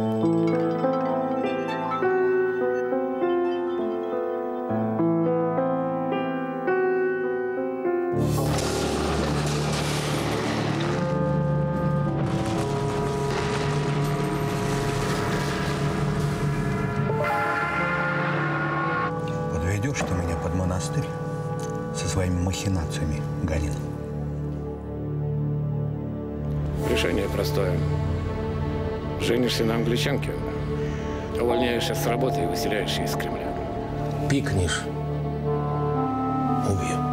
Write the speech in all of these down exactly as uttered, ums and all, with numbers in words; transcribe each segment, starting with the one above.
Подведешь ты меня под монастырь со своими махинациями, Ганин? Решение простое. Женишься на англичанке, увольняешься с работы и выселяешься из Кремля. Пикнешь. Убью.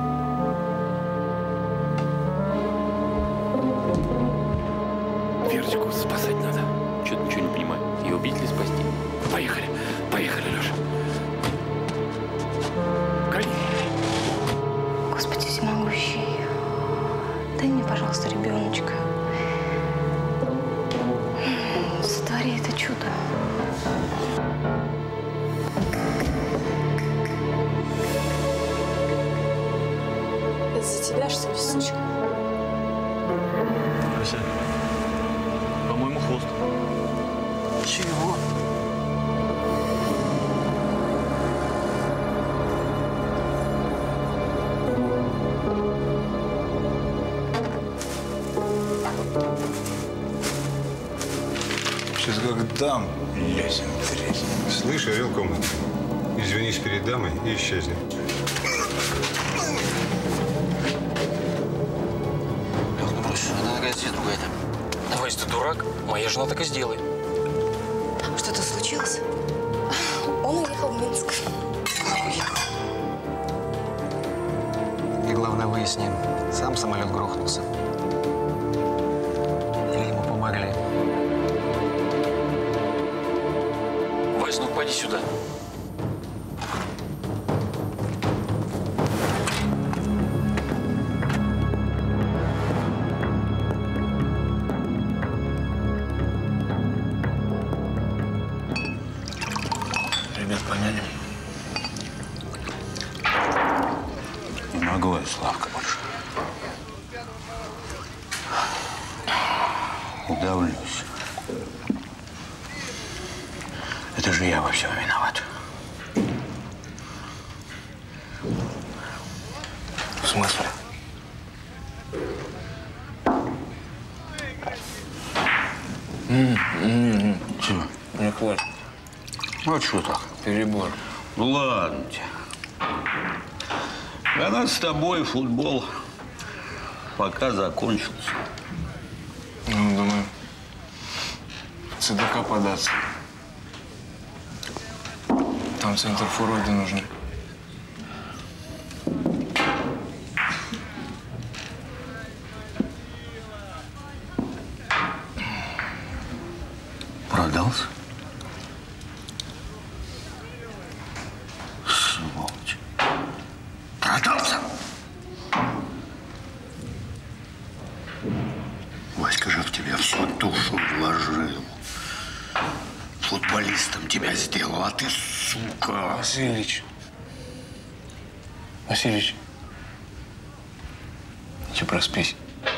Верочку спасать надо. Что-то ничего не понимаю. Ее убить или спасти? Поехали. Поехали, Леша. Гони. Господи всемогущий, дай мне, пожалуйста, ребеночка. Сотвори это чудо. Это за тебя, что ли, сучка? Ася, по-моему, хвост. Чего? Сейчас как дам, лезем, трезем. Слышь, орел комнаты, извинись перед дамой и исчезни. Лех, ну брось, она какая-то все другая-то. Давай, если ты дурак, моя жена так и сделает. Что-то случилось? Он уехал в Минск. Как уехал? И главное, выясним, сам самолет грохнулся. Или ему помогли. Вась, ну поди сюда. Ребят, помяли. Не могу я, Славка, больше. Удавлюсь. Это же я во всем виноват. В смысле? М-м-м. Чего? Не хватит. Ну, а что так? Перебор. Ну, ладно тебе. Для нас с тобой футбол пока закончился. Ну, думаю, в ЦДК податься. Там центр фуроиды нужны. Продался? Сволочь. Продался? Васька же в тебя всю душу вложил. Футболистом тебя сделал, а ты, сука. Васильевич. Васильевич. Че, проспись?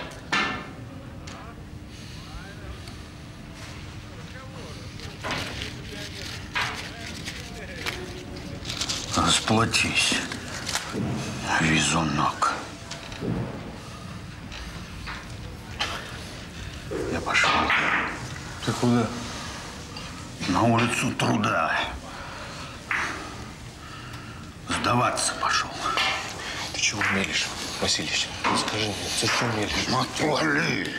Расплатись, везунок. Я пошел. Ты куда? На улицу труда. Сдаваться пошел. Ты чего мелешь, Васильевич? Скажи мне, ты что мелешь? Отвали!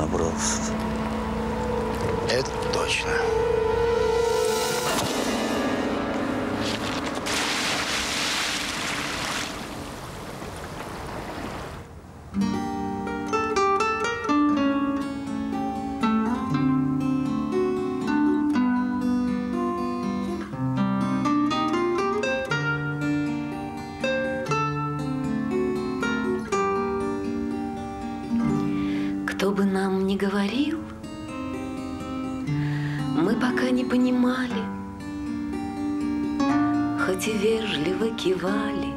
набрался. Это точно. Кто бы нам ни говорил, мы пока не понимали, хоть и вежливо кивали,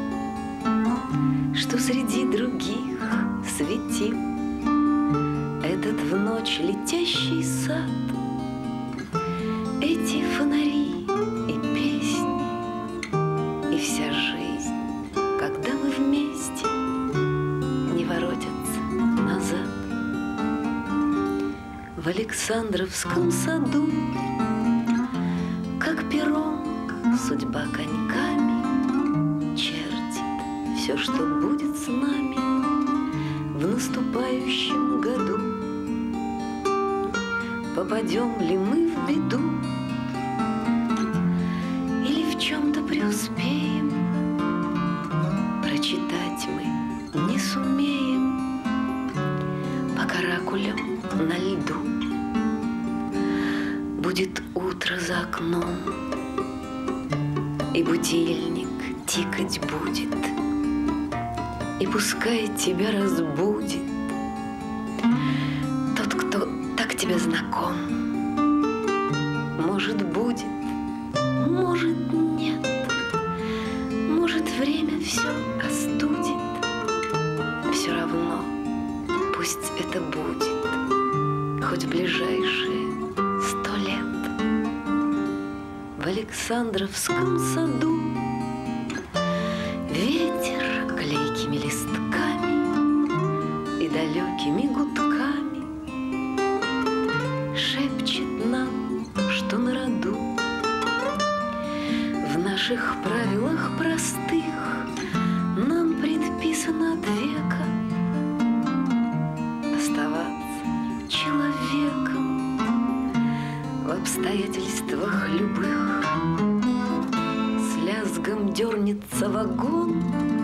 что среди других светил этот в ночь летящий сад, эти фонари и песни, и вся жизнь, когда мы вместе, не воротятся назад. В Александровском саду, как пером, судьба коньками чертит все, что будет с нами в наступающем году. Попадем ли мы в беду или в чем-то преуспеем, прочитать мы не сумеем по каракулям на льду. Будет утро за окном, и будильник тикать будет, и пускай тебя разбудит тот, кто так тебе знаком. Может, будет, может, нет, может, время все остудит. Все равно пусть это будет хоть в ближайшие сто лет. В Александровском саду ветер клейкими листками и далекими гудками шепчет нам, что на роду в наших правилах простых нам предписано от века оставаться человеком в обстоятельствах любых. С лязгом дернется вагон,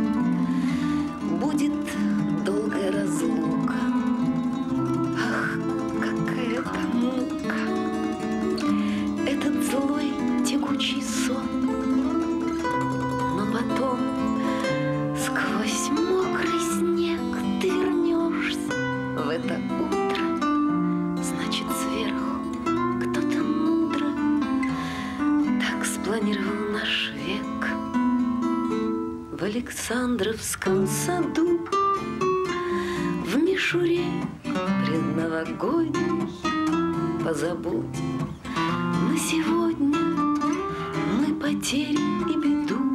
будет долгая разлука. Ах, какая это мука, этот злой текучий сон. Но потом сквозь мокрый снег ты вернешься в это утро. Значит, сверху кто-то мудро так спланировал наш век. В Александровском саду в мишуре предновогодней позабудь на сегодня мы потери и беду.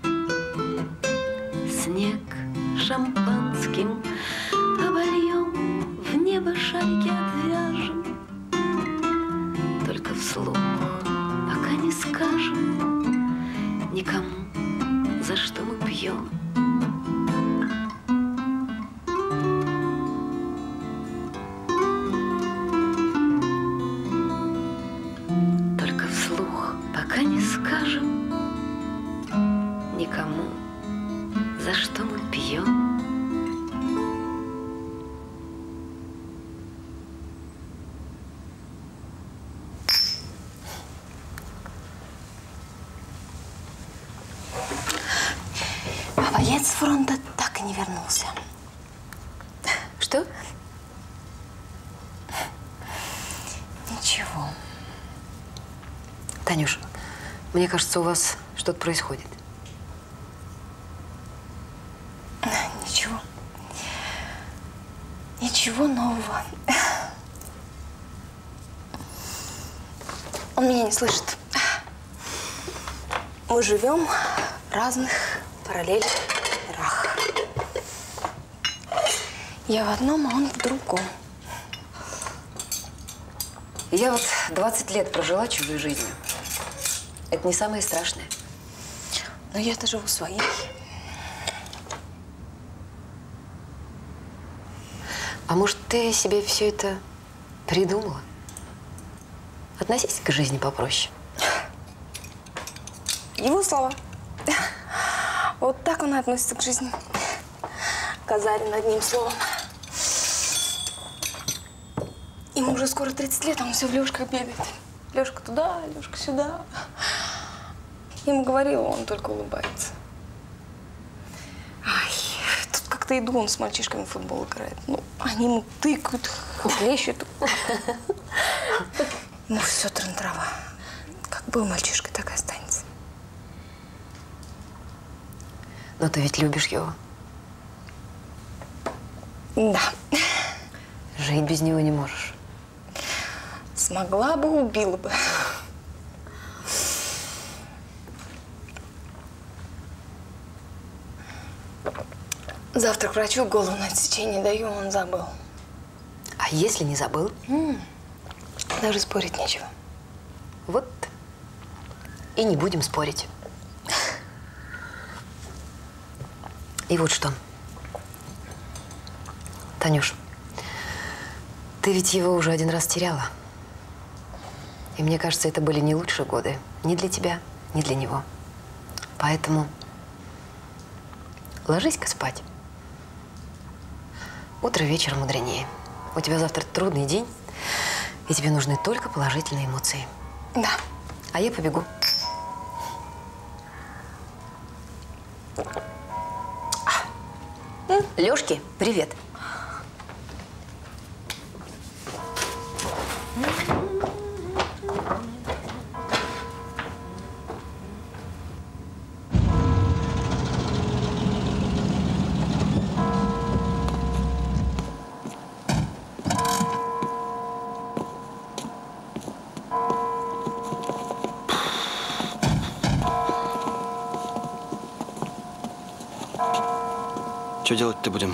Снег шампанским обольем, в небо шарики отвяжем, только вслух пока не скажем никому, за что мы пьем. Только вслух пока не скажем никому, за что мы пьем. Боец с фронта так и не вернулся. Что? Ничего. Танюш, мне кажется, у вас что-то происходит. Ничего. Ничего нового. Он меня не слышит. Мы живем в разных параллельных мирах. Я в одном, а он в другом. Я вот двадцать лет прожила чужой жизнью. Это не самое страшное. Но я-то живу своей. А может, ты себе все это придумала? Относись к жизни попроще. Его слова. Вот так он и относится к жизни. Казарин одним словом. Ему уже скоро тридцать лет, а он все в Лёшках бегает. Лёшка туда, Лёшка сюда. Я ему говорила, он только улыбается. Ай, тут как-то иду, он с мальчишками в футбол играет. Ну, они ему тыкают, хлещут. Ему все трын-трава. Как был мальчишкой, так и останется. Но ты ведь любишь его. Да. Жить без него не можешь. Смогла бы, убила бы. Завтра к врачу голову на отсечение даю, он забыл. А если не забыл? М-м. Даже спорить нечего. Вот и не будем спорить. И вот что. Танюш, ты ведь его уже один раз теряла. И мне кажется, это были не лучшие годы. Ни для тебя, ни для него. Поэтому ложись-ка спать. Утро вечером мудренее. У тебя завтра трудный день, и тебе нужны только положительные эмоции. Да. А я побегу. Лёшке, привет. Что делать-то будем?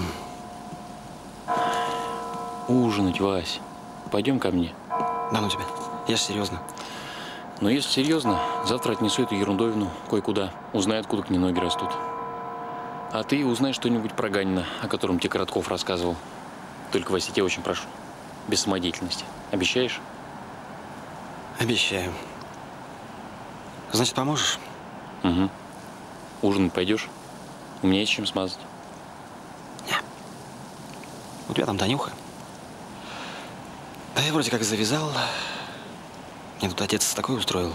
Ужинать, Вась. Пойдем ко мне. Да ну тебя. Я же серьезно. Но если серьезно, завтра отнесу эту ерундовину кое-куда. Узнаю, откуда к ней ноги растут. А ты узнай что-нибудь про Ганина, о котором тебе Коротков рассказывал. Только, Вася, я тебя очень прошу. Без самодеятельности. Обещаешь? Обещаю. Значит, поможешь? Угу. Ужинать пойдешь? У меня есть чем смазать. У тебя там Танюха. Да я вроде как завязал. Мне тут отец такой устроил.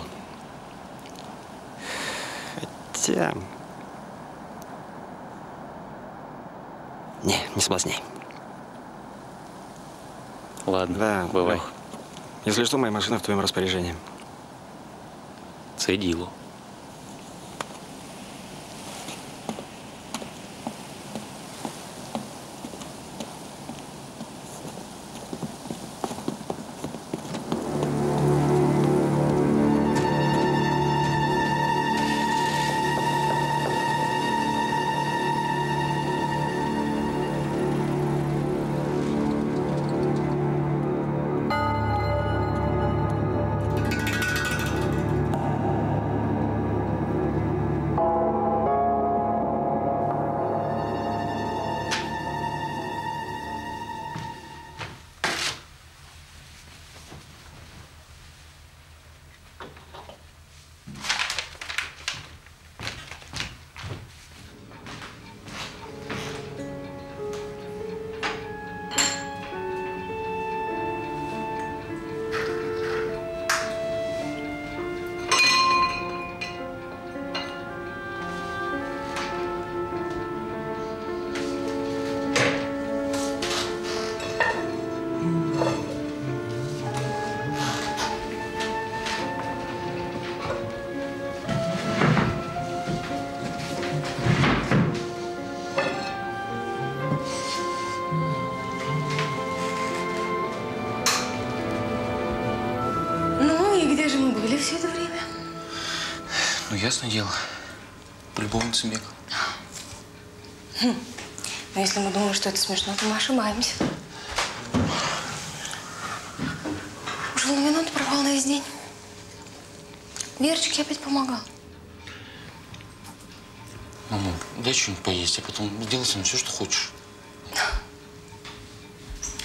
Хотя… Не, не соблазняй. Ладно, да, бывай. Лёх, если что, моя машина в твоем распоряжении. Це діло. Все это время? Ну, ясное дело. По любовнице бегал. Хм. Но если мы думаем, что это смешно, то мы ошибаемся. Ушел на минуту, пропал на весь день. Верочке опять помогал. Мама, дай что-нибудь поесть, а потом сделай со мной все, что хочешь.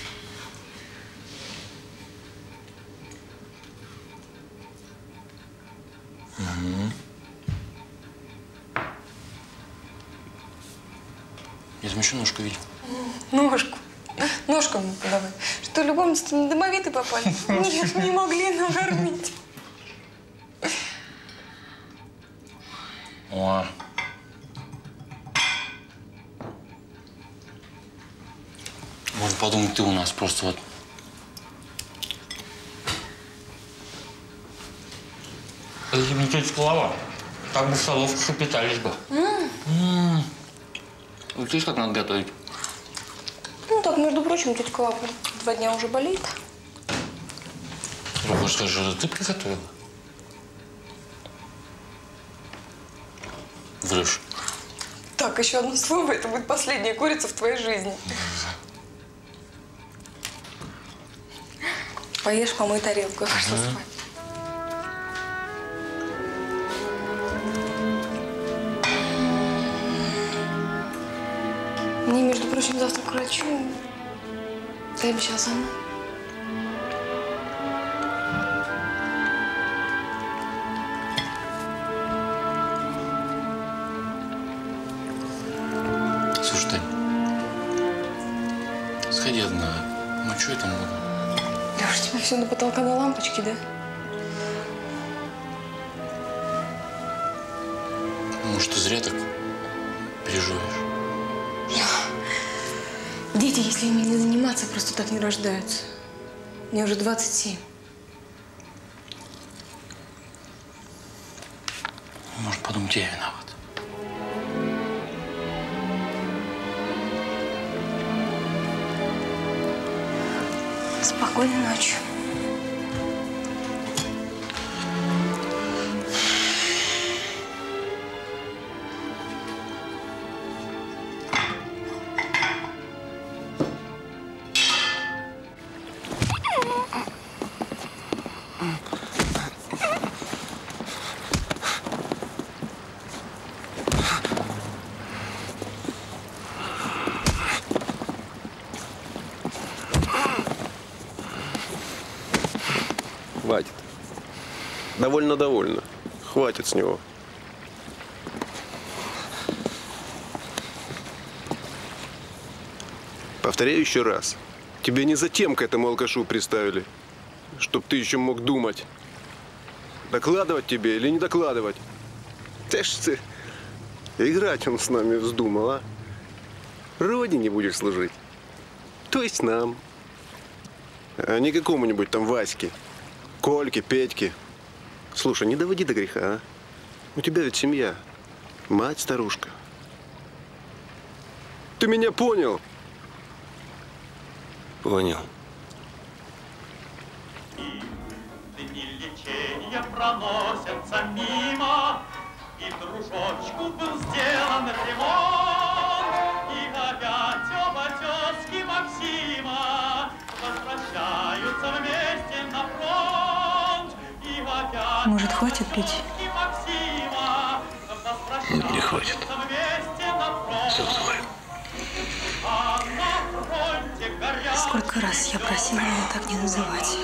там еще ножку видел. Ножку. Ножку мне подавай. Что, любовницы на домовитый попали? Нет, не могли накормить. О. Можно подумать, ты у нас просто вот. Если бы не тетя Клава, так бы в столовках и питались бы. М-м. Вот видишь, как надо готовить? Ну так, между прочим, тетя Клава два дня уже болеет. Ну, хочешь сказать, что это ты приготовила? Врешь. Так, еще одно слово, это будет последняя курица в твоей жизни. Поешь, помой тарелку, я пошла спать. Мне, между прочим, завтра к врачу. Ты обещал со мной? Слушай, Тань, сходи одна. Ну, что я там буду? Лёш, тебя все до потолка до лампочки, да? Может, ты зря так переживаешь? Дети, если ими не заниматься, просто так не рождаются. Мне уже двадцать семь. Может, подумать, я виноват. Спокойной ночи. Хватит. Довольно-довольно. Хватит с него. Повторяю еще раз. Тебя не затем к этому алкашу приставили, чтоб ты еще мог думать, докладывать тебе или не докладывать. Ты ж ты, играть он с нами вздумал, а? Родине будешь служить. То есть нам. А не какому-нибудь там Ваське, Кольке, Петьке. Слушай, не доводи до греха, а? У тебя ведь семья. Мать, старушка. Ты меня понял? Понял. Дни лечения проносятся мимо, и дружочку был сделан ремонт, и опять оба тезки Максима возвращаются вместе на фронт, и опять Может, хватит пить? Максима возвращаются Не хватит. вместе на фронт. Все знаю. А на фронте горят. Сколько раз я просила меня так не называть.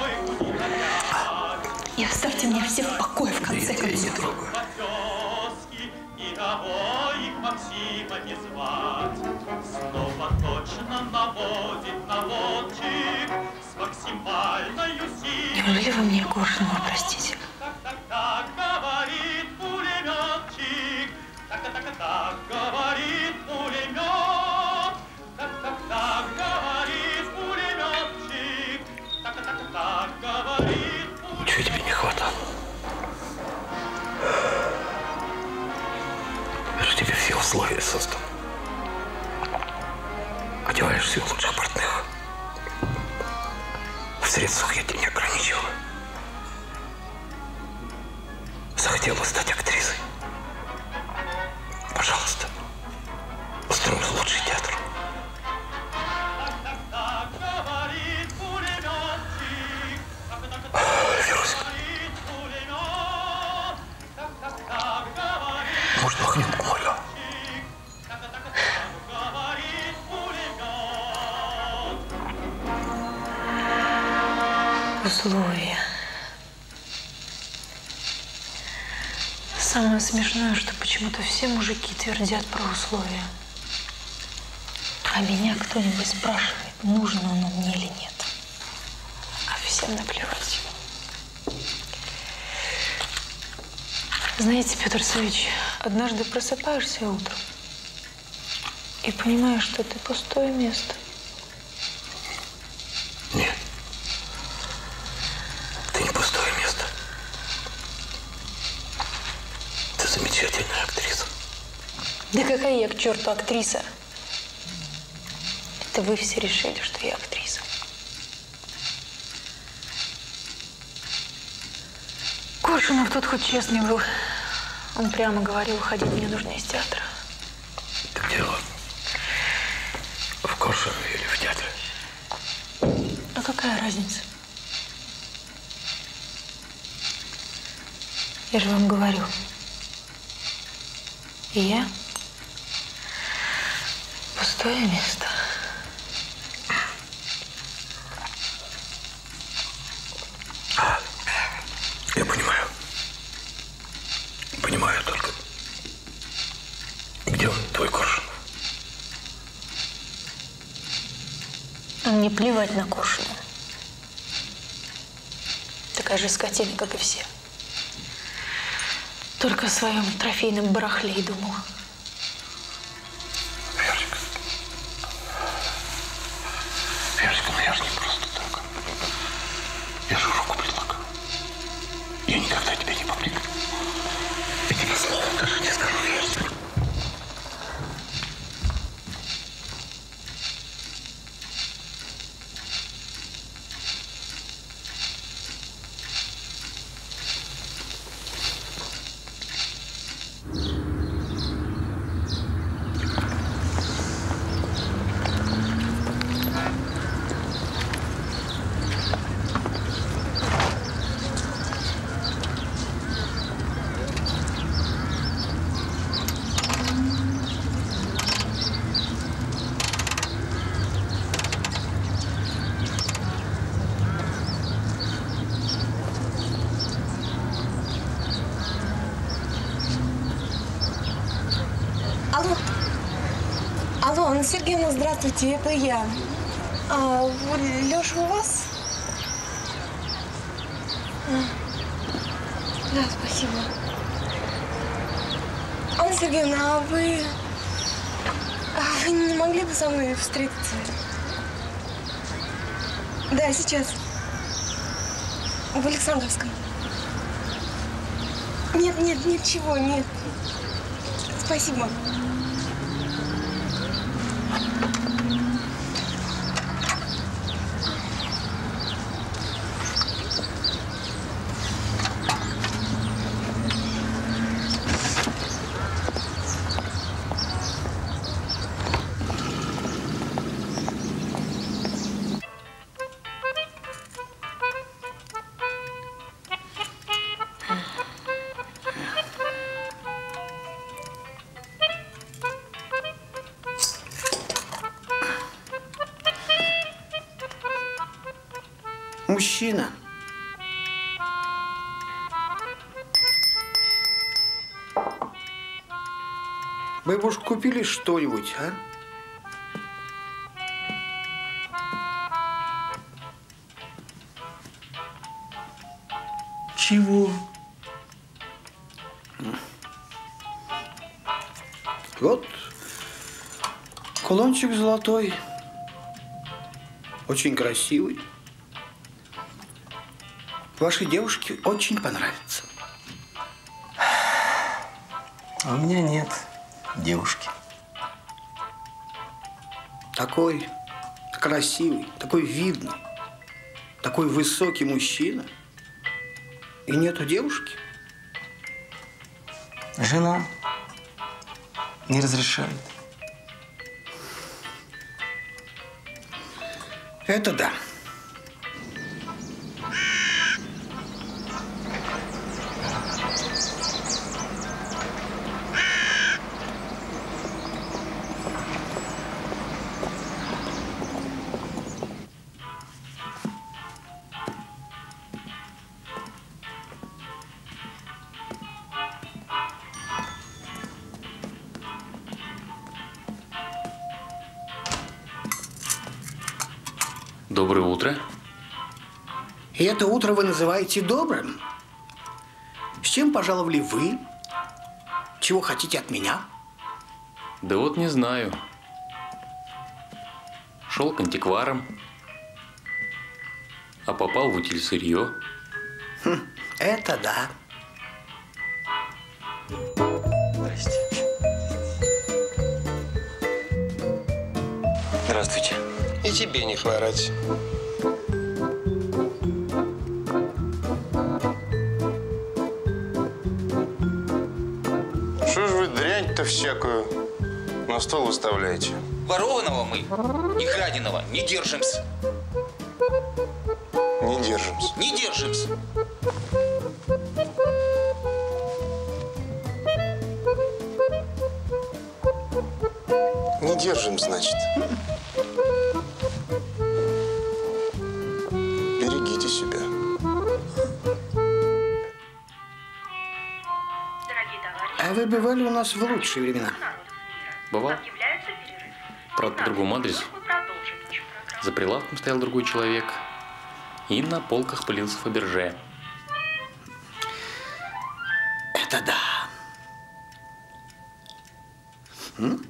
И оставьте меня всех в покое, в конце Я тебя не концов. трогаю. И обоих Максима не звать. Снова точно наводит наводчик с максимальной силой. Неужели вы мне Коршунова простите? Так говорит пулеметчик. Так, так, так, так говорит пулемет. Так, так, так говорит пулеметчик. Так, так, так говорит пулемет. Чего тебе не хватало? Я же тебе все условия создал. Одеваешь всех лучших портных. В средствах я тебя не ограничивал. Захотела стать актрисой. Пожалуйста, устрой лучший театр. Веруська, может, махнем к морю? Условия. Самое смешное, что почему-то все мужики твердят про условия. А меня кто-нибудь спрашивает, нужно оно мне или нет. А всем наплевать. Знаете, Петр Савич, однажды просыпаешься утром и понимаешь, что ты пустое место. Нет. Ты не пустое место. Ты замечательная актриса. Да какая я к черту актриса? Это вы все решили, что я актриса. Коршунов тут хоть честный был. Он прямо говорил, уходить мне нужно из театра. Так дело в Коршунове или в театре? А какая разница? Я же вам говорю. И я пустое место. Я понимаю. Понимаю только. Где он, твой Коршунов? А мне плевать на Коршунова. Такая же скотина, как и все. Только о своем трофейном барахле и думал. Верочка. Верочка, ну я же не просто так. Я же руку предлагаю. Я никогда тебя не попрекну. Я тебе слово даже не скажу, Верочка. Алло. Алло, Анна Сергеевна, здравствуйте, это я. А, Леша у вас? А. Да, спасибо. Анна Сергеевна, а вы... А вы не могли бы со мной встретиться? Да, сейчас. В Александровском. Нет, нет, ничего, нет. Спасибо. Мужчина. Вы бы уж купили что-нибудь, а? Чего? Вот кулончик золотой. Очень красивый. Вашей девушке очень понравится. А у меня нет девушки. Такой красивый, такой видный, такой высокий мужчина. И нету девушки? Жена не разрешает. Это да. Доброе утро. И это утро вы называете добрым? С чем пожаловали вы? Чего хотите от меня? Да вот не знаю. Шел к антикварам, а попал в утильсырье. Хм, это да. Здрасте. Здравствуйте. И тебе не хворать. Что ж вы дрянь-то всякую на стол выставляете? Ворованного мы и краденого не держимся. Не держимся. Не держимся. Не держим, значит. Берегите себя. А вы бывали у нас в лучшие времена? Бывал. Правда, по другому адресу. За прилавком стоял другой человек. И на полках пылился Фаберже. Это да. М?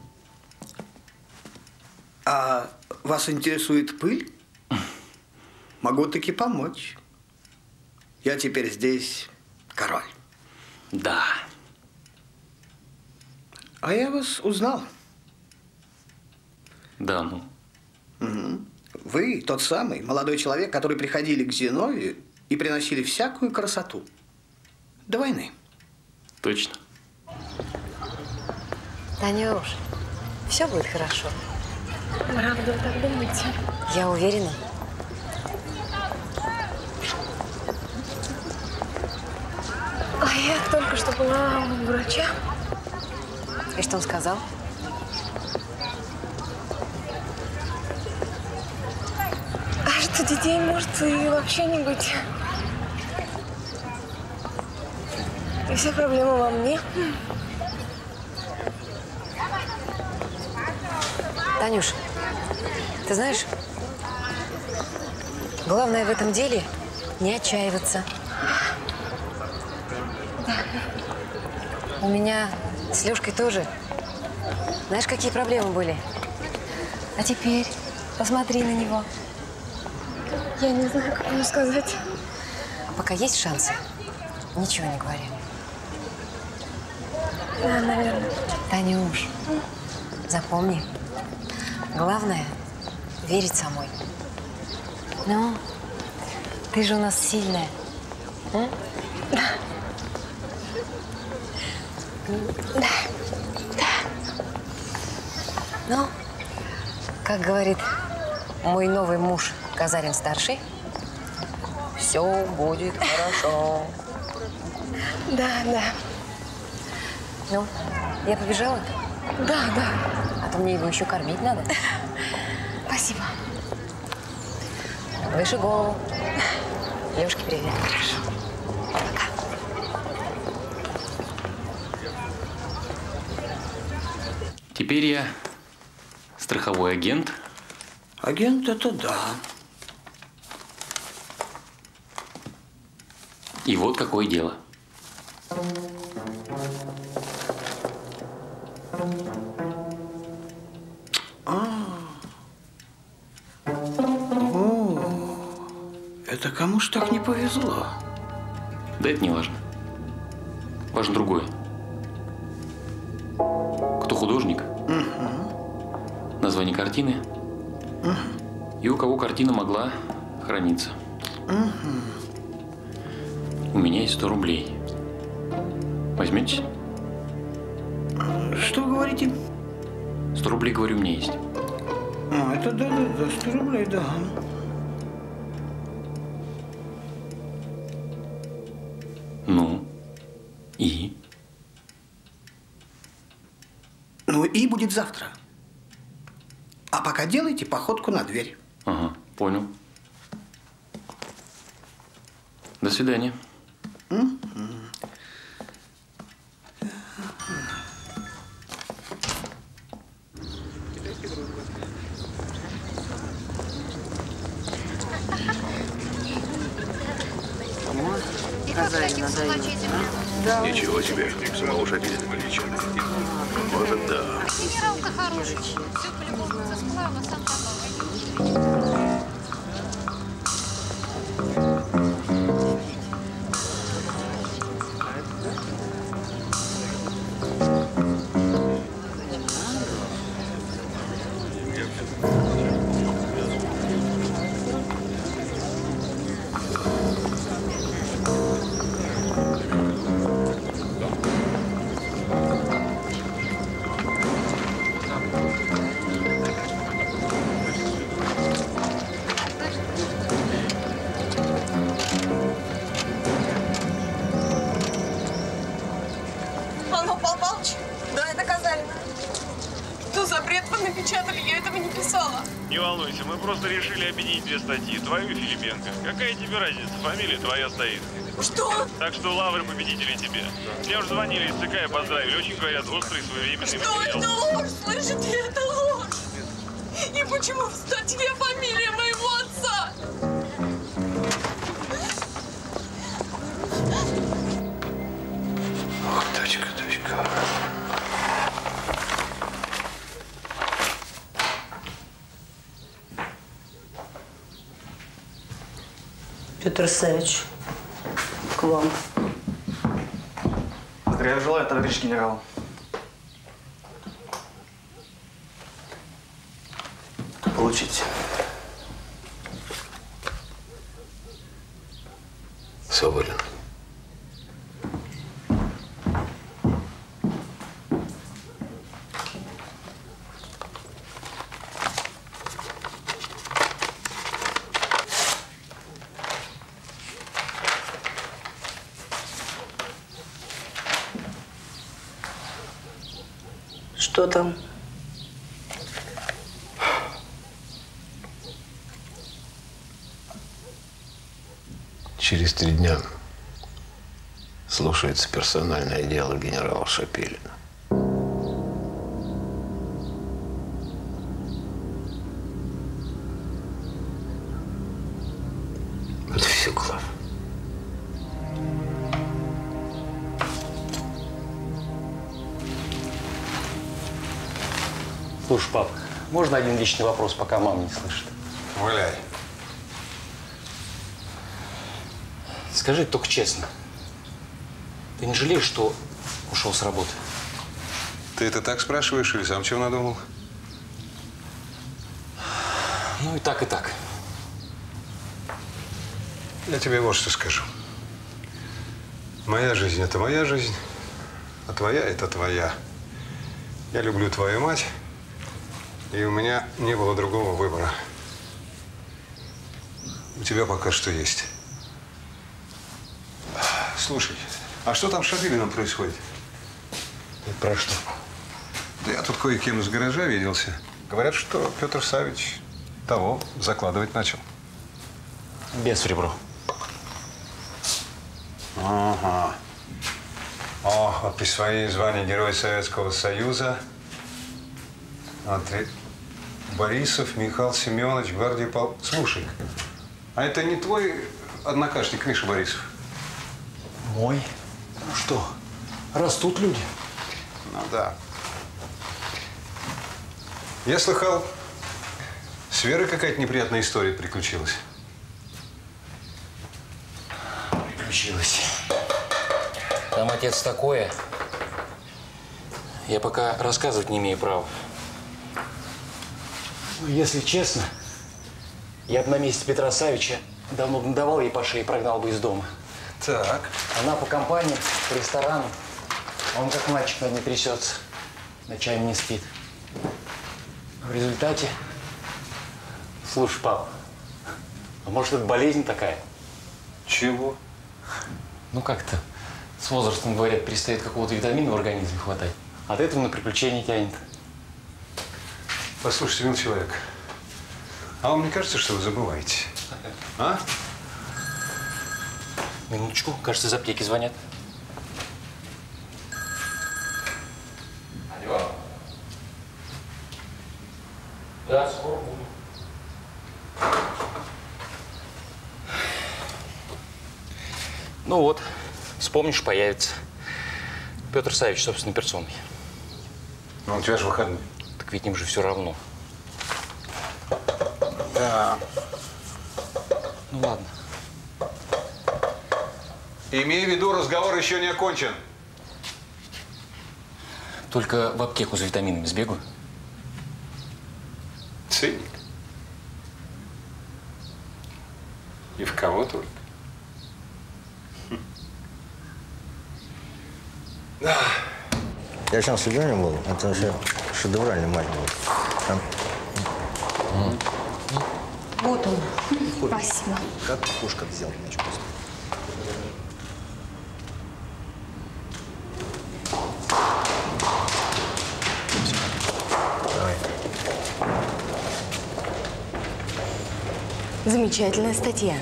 А вас интересует пыль? Могу таки помочь. Я теперь здесь король. Да. А я вас узнал. Да, ну. Угу. Вы тот самый молодой человек, который приходили к Зиновию и приносили всякую красоту. До войны. Точно. Танюш, все будет хорошо. Правда, вы так думаете? Я уверена. А я только что была у врача. И что он сказал? А что детей может и вообще не быть. И вся проблема во мне. Танюш, ты знаешь, главное в этом деле не отчаиваться. У меня с Лёшкой тоже. Знаешь, какие проблемы были? А теперь посмотри на него. Я не знаю, как вам сказать. Пока есть шансы, ничего не говори. Да, наверное. Танюш, запомни, главное – верить самой. Ну, ты же у нас сильная. М? Да. Да. Ну, как говорит мой новый муж Казарин-старший, все будет хорошо. Да, да. Ну, я побежала? Да, да. А то мне его еще кормить надо. Спасибо. Выше голову. Лёшке привет. Хорошо. Пока. Теперь я страховой агент. Агент – это да. И вот какое дело. Это кому ж так не повезло? Да это не важно. Важно другое. Кто художник, Угу. название картины Угу. и у кого картина могла храниться. Угу. У меня есть сто рублей. Возьмете? Что вы говорите? сто рублей, говорю, у меня есть. А, это да, да, да, сто рублей, да. Ну, и? Ну, и будет завтра. А пока делайте походку на дверь. Ага, понял. До свидания. М? Казарина дает. Ничего себе, самого Шапилина Ильича. Вот это да. Генерал-то хороший. Все по-любому засклал, а сам такой. Не волнуйся, мы просто решили объединить две статьи, твою и Филипенко. Какая тебе разница? Фамилия твоя стоит. Что? Так что лавры победителей тебе. Мне уже звонили из ЦК и поздравили. Очень, говорят, острый своевременный Что материал. это ложь? Слышите, это ложь. И почему в статье фамилия моего отца? Ох, дочка, дочка. Петр Савич, к вам. Здравия желаю, товарищ генерал. Получите. Свободен. Что там? Через три дня слушается персональное дело генерала Шапилина. Это все, Клав. Слушай, пап, можно один личный вопрос, пока мама не слышит? Гуляй. Скажи только честно, ты не жалеешь, что ушел с работы? Ты это так спрашиваешь или сам чего надумал? Ну и так, и так. Я тебе вот что скажу. Моя жизнь – это моя жизнь, а твоя – это твоя. Я люблю твою мать, и у меня не было другого выбора. У тебя пока что есть. Слушай, а что там с Шапилиным происходит? Ты про что? Да я тут кое-кем из гаража виделся. Говорят, что Петр Савич того закладывать начал. Без в ребро. Ага. О, вот присвоение звания Героя Советского Союза. Смотри. Борисов Михаил Семенович, гвардии пол... Слушай, а это не твой однокашник Миша Борисов? Мой? Ну что, растут люди. Ну да. Я слыхал, с Верой какая-то неприятная история приключилась. Приключилась. Там, отец, такое. Я пока рассказывать не имею права. Ну, если честно, я бы на месте Петра Савича давно бы надавал ей по шее и прогнал бы из дома. Так. Она по компании, по ресторанам. Он как мальчик над ней трясется. Ночами не спит. В результате… Слушай, пап, а может, это болезнь такая? Чего? Ну, как-то с возрастом, говорят, перестает какого-то витамина в организме хватать. От этого на приключения тянет. Послушайте, мил человек, а вам не кажется, что вы забываете? А? Минуточку, кажется, из аптеки звонят. Алло. Да, скоро буду. Ну вот, вспомнишь, появится. Петр Савич собственной персоной. Ну, у тебя же выходной. Так ведь им же все равно. Да. Ну ладно. Имей в виду, разговор еще не окончен. Только в аптеку за витаминами сбегаю. Циник. И в кого только. Да. Я сейчас с ребенком был, это вообще шедевральный матч был. Там... Вот он. Спасибо. Как кошка взял мяч просто. Давай. Замечательная статья.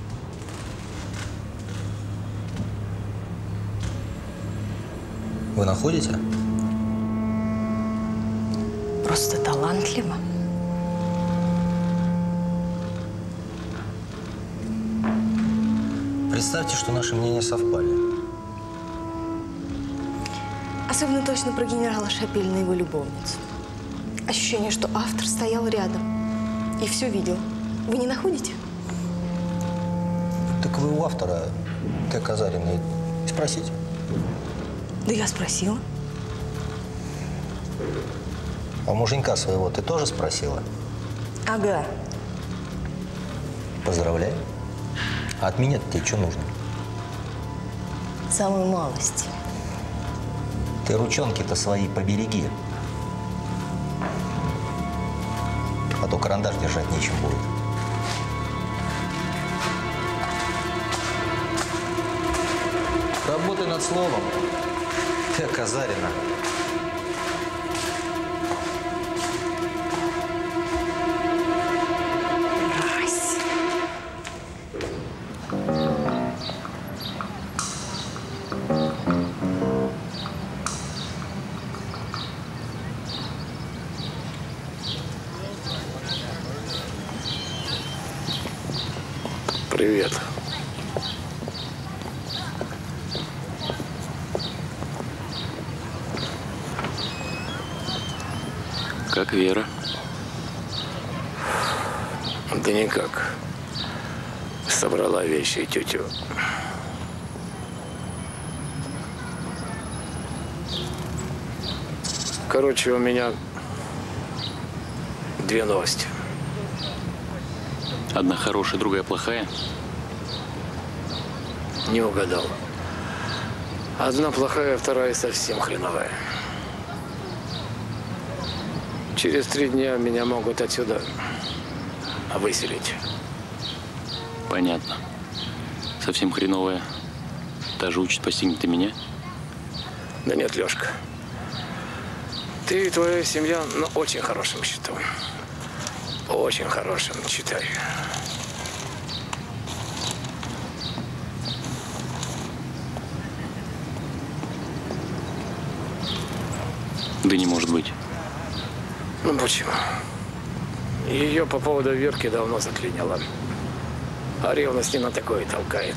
Вы находите? Просто талантливо. Представьте, что наши мнения совпали. Особенно точно про генерала Шапилина и его любовницу. Ощущение, что автор стоял рядом и все видел. Вы не находите? Так вы у автора Т. Казариной спросите. Да я спросила. А муженька своего ты тоже спросила? Ага. Поздравляю. А от меня тебе что нужно? Самую малость. Ты ручонки-то свои побереги. А то карандаш держать нечем будет. Работай над словом. Ты Казарина. Привет. Как Вера? Да никак. Собрала вещи и тетю. Короче, у меня две новости. Одна хорошая, другая плохая? Не угадал. Одна плохая, вторая совсем хреновая. Через три дня меня могут отсюда выселить. Понятно. Совсем хреновая. Даже учит постигнет и меня? Да нет, Лешка. Ты и твоя семья на очень хорошем счету. Очень хорошем, читай. Да не может быть. Ну почему? Ее по поводу Верки давно заклинило. А ревность не на такое толкает.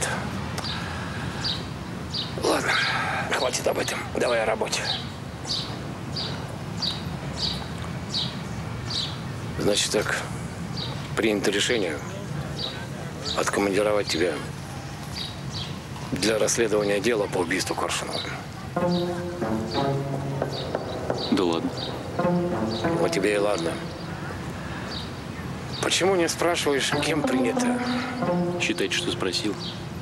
Ладно, хватит об этом. Давай о работе. Значит так, принято решение откомандировать тебя для расследования дела по убийству Коршунова. Да ладно. Вот тебе и ладно. Почему не спрашиваешь, кем принято? Считайте, что спросил.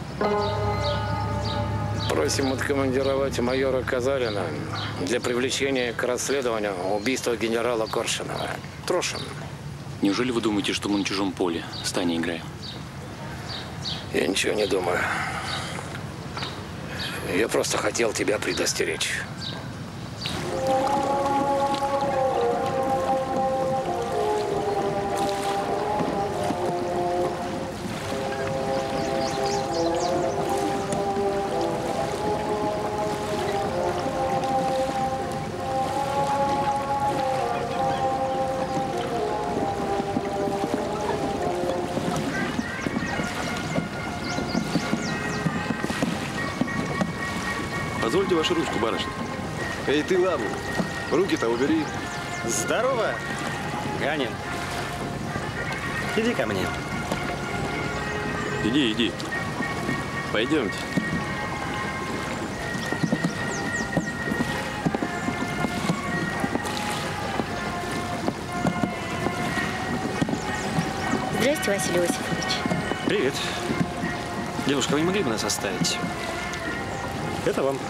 Просим откомандировать майора Казарина для привлечения к расследованию убийства генерала Коршунова. Трошин. Неужели вы думаете, что мы на чужом поле с Таней играем? Я ничего не думаю. Я просто хотел тебя предостеречь. Позвольте вашу ручку, барышня. Эй, ты, ладно. Руки-то убери. Здорово, Ганин. Иди ко мне. Иди, иди. Пойдемте. Здрасте, Василий Осипович. Привет. Девушка, вы не могли бы нас оставить? Это вам.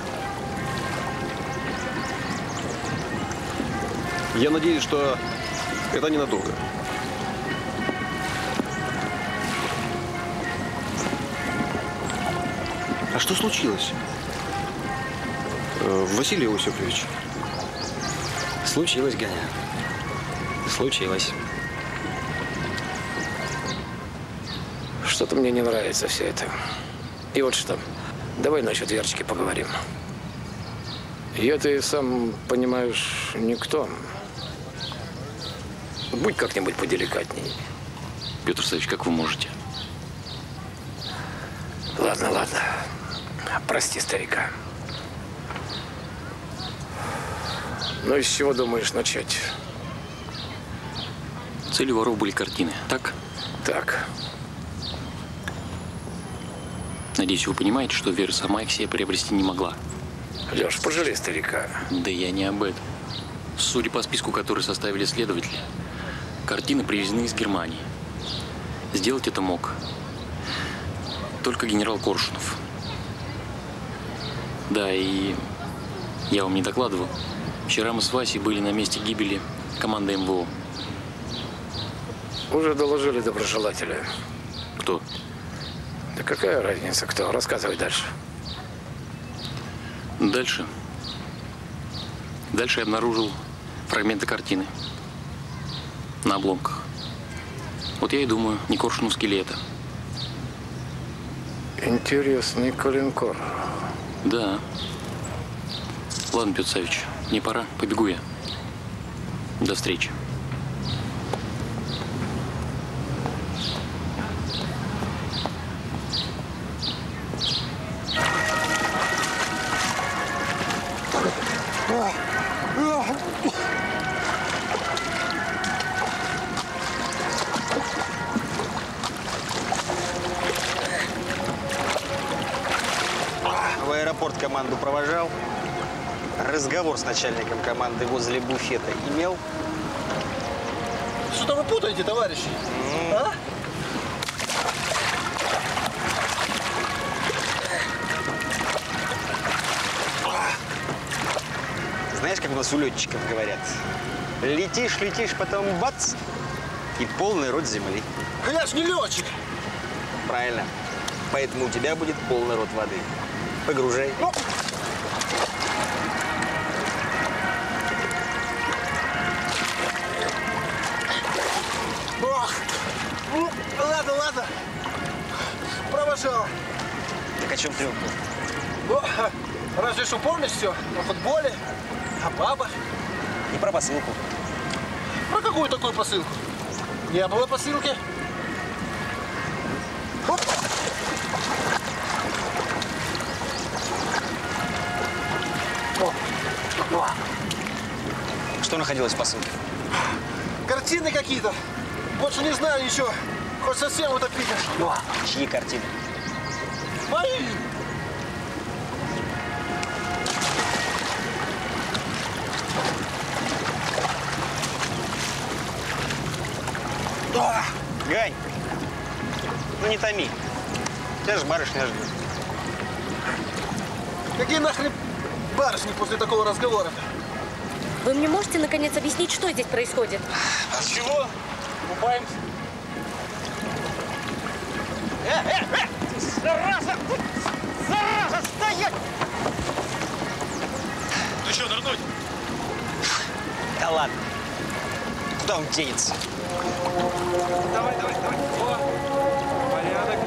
Я надеюсь, что это ненадолго. А что случилось? Э, Василий Осипович. Случилось, Ганя. Случилось. Что-то мне не нравится все это. И вот что. Давай насчет Верочки поговорим. Я, ты сам понимаешь, никто. Будь как-нибудь поделикатней. Петр Савич, как вы можете? Ладно, ладно. Прости старика. Ну, из чего думаешь начать? Целью воров были картины, так? Так. Надеюсь, вы понимаете, что Вера сама их себе приобрести не могла. Леш, пожалей старика. Да я не об этом. Судя по списку, который составили следователи, картины привезены из Германии. Сделать это мог только генерал Коршунов. Да, и я вам не докладывал. Вчера мы с Васей были на месте гибели команды эм вэ о. Уже доложили доброжелателя. Кто? Да какая разница, кто? Рассказывай дальше. Дальше. Дальше я обнаружил фрагменты картины на обломках. Вот я и думаю, не Коршунов скелета. Интересный коленкор. Да. Ладно, Петр Савич, мне пора. Побегу я. До встречи. В аэропорт команду провожал. Разговор с начальником команды возле буфета имел. Что вы путаете, товарищи? Mm. А? Знаешь, как у нас у летчиков говорят? Летишь, летишь, потом бац, и полный рот земли. Я ж не летчик. Правильно. Поэтому у тебя будет полный рот воды. Погружай. Ну. Ох. Ну, ладно, ладно. Провожал. Так о чем трёпка? Ну, разве что помнишь все? О футболе, о бабах. И про посылку. Про какую такую посылку? Не было посылки. Оп. О. О. Что находилось в посылке? Картины какие-то. Больше не знаю ничего. Хоть совсем утопить. О. Чьи картины? Мои. Гань, ну не томи. Тебя же барышня ждет. Какие нахрен барышни после такого разговора? Вы мне можете, наконец, объяснить, что здесь происходит? А чего? Купаемся. Э, э, э! Зараза! Зараза! Стоять! Ну что, нырнуть? Да ладно. Куда он денется? Давай, давай, давай. О, порядок.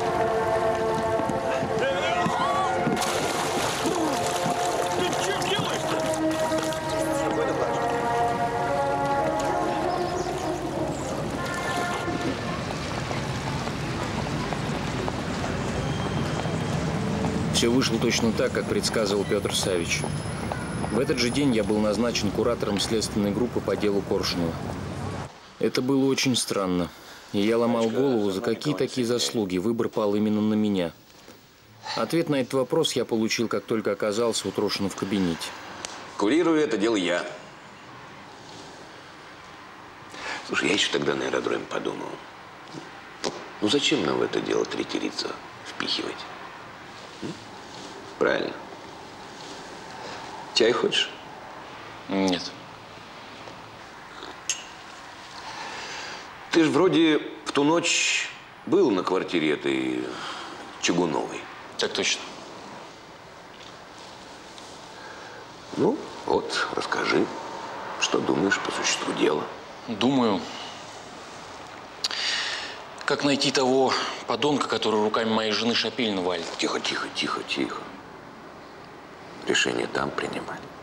Ты что делаешь-то? Спокойно, Паша. Все вышло точно так, как предсказывал Петр Савич. В этот же день я был назначен куратором следственной группы по делу Коршунова. Это было очень странно. И я ломал голову, за какие такие заслуги выбор пал именно на меня. Ответ на этот вопрос я получил, как только оказался у Трошина в кабинете. Курирую это дело я. Слушай, я еще тогда на аэродроме подумал. Ну зачем нам в это дело третье лицо впихивать? М? Правильно. Чай хочешь? Нет. Ты же вроде в ту ночь был на квартире этой Чугуновой. Так точно. Ну, вот, расскажи, что думаешь по существу дела. Думаю, как найти того подонка, который руками моей жены Шапилина валит. Тихо, тихо, тихо, тихо. Решение там принимать.